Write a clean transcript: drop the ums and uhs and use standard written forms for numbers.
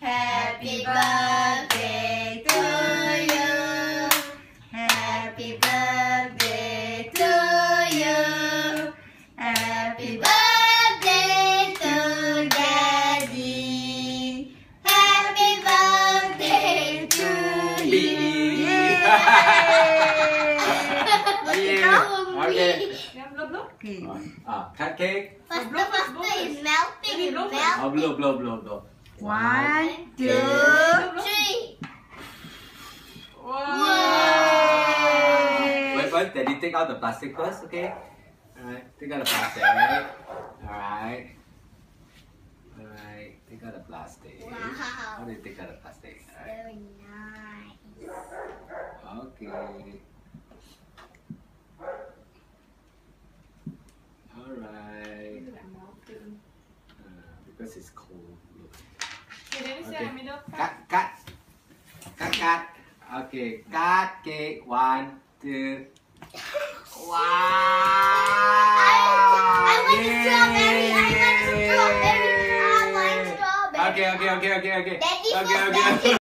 Happy birthday to you. Happy birthday to you. Happy birthday to Daddy. Happy birthday to you. Okay. Okay. Cut cake. Faster is melting. Oh, blow. 1, 2, 3. Wait, Daddy take out the plastic first, okay? Alright, take out the plastic. Alright, take out the plastic. Wow. How do you take out the plastic? Alright. Very nice. Okay. Alright. Because it's cold. Okay. Cut. Okay, cut cake. 1, 2. Wow! I want strawberry. I want strawberry. Okay. Daddy, Okay.